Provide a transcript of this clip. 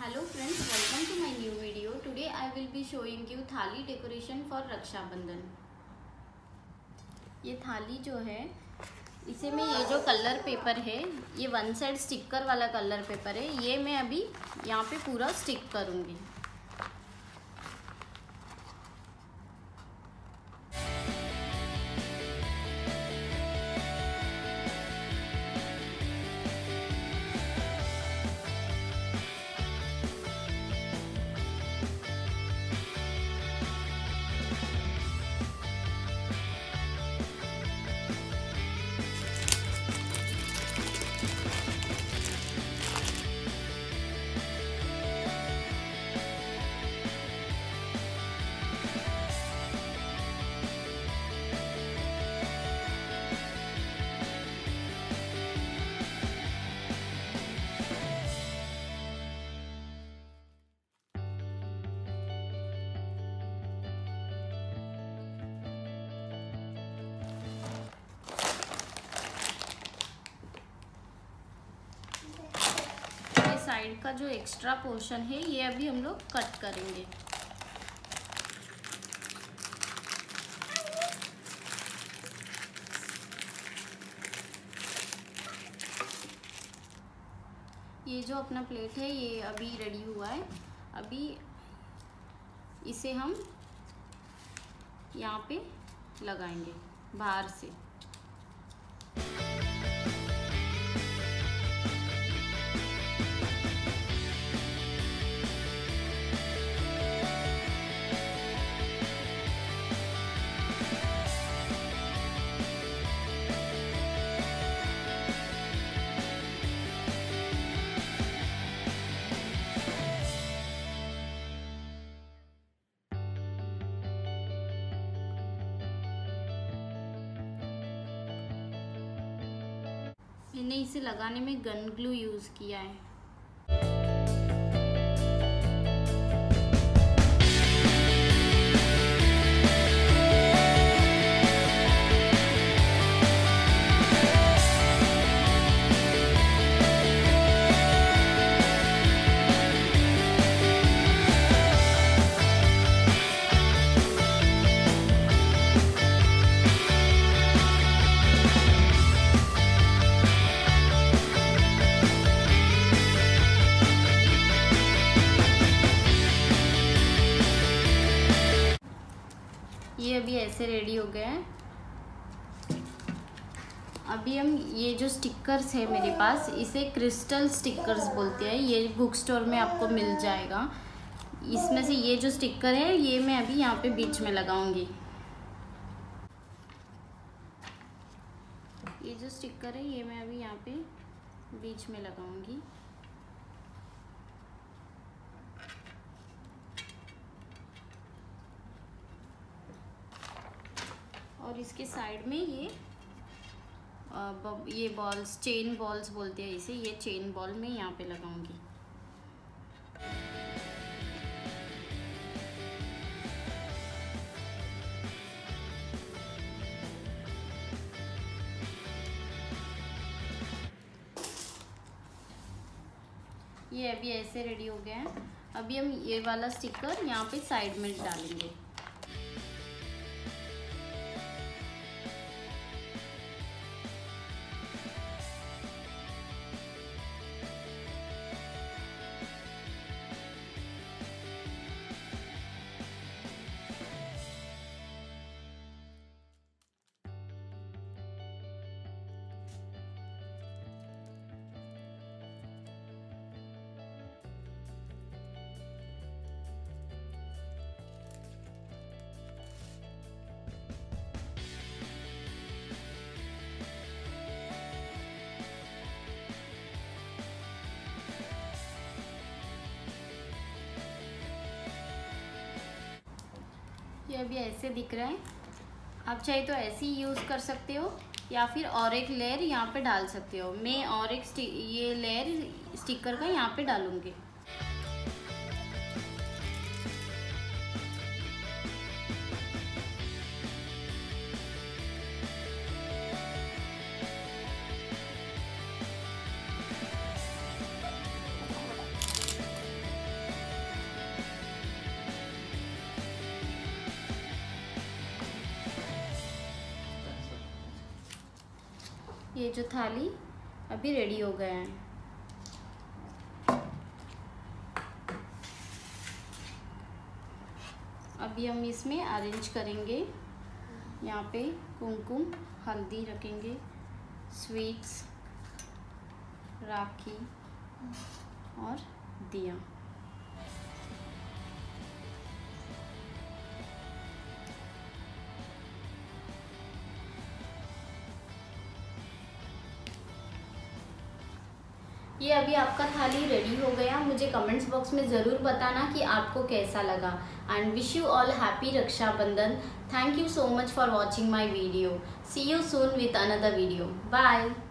Hello friends, welcome to my new video. Today I will be showing you थाली decoration for Rakshabandhan. ये थाली जो है इसे मैं ये जो कलर पेपर है, ये वन साइड स्टिकर वाला कलर पेपर है, ये मैं अभी यहाँ पे पूरा स्टिक करूँगी। साइड का जो एक्स्ट्रा पोर्शन है ये अभी हम लोग कट करेंगे। ये जो अपना प्लेट है ये अभी रेडी हुआ है। अभी इसे हम यहाँ पे लगाएंगे बाहर से। मैंने इसे लगाने में गन ग्लू यूज़ किया है। ये अभी ऐसे रेडी हो गया है। अभी हम ये जो स्टिकर्स है मेरे पास, इसे क्रिस्टल स्टिकर्स बोलते हैं। ये बुक स्टोर में आपको मिल जाएगा। इसमें से ये जो स्टिकर है ये मैं अभी यहाँ पे बीच में लगाऊंगी। ये जो स्टिकर है ये मैं अभी यहाँ पे बीच में लगाऊंगी। और इसके साइड में ये बॉल्स, चेन बॉल्स बोलते हैं इसे, ये चेन बॉल में यहाँ पे लगाऊंगी। ये अभी ऐसे रेडी हो गया है। अभी हम ये वाला स्टिकर यहाँ पे साइड में डालेंगे। ये अभी ऐसे दिख रहा है। आप चाहे तो ऐसे ही यूज़ कर सकते हो या फिर और एक लेयर यहाँ पे डाल सकते हो। मैं और एक ये लेयर स्टिकर का यहाँ पे डालूँगी। ये जो थाली अभी रेडी हो गया है। अभी हम इसमें अरेंज करेंगे। यहाँ पे कुमकुम, हल्दी रखेंगे, स्वीट्स, राखी और दिया। ये अभी आपका थाली रेडी हो गया। मुझे कमेंट्स बॉक्स में ज़रूर बताना कि आपको कैसा लगा। And wish you all happy Rakshabandhan. Thank you so much for watching my video. See you soon with another video. Bye.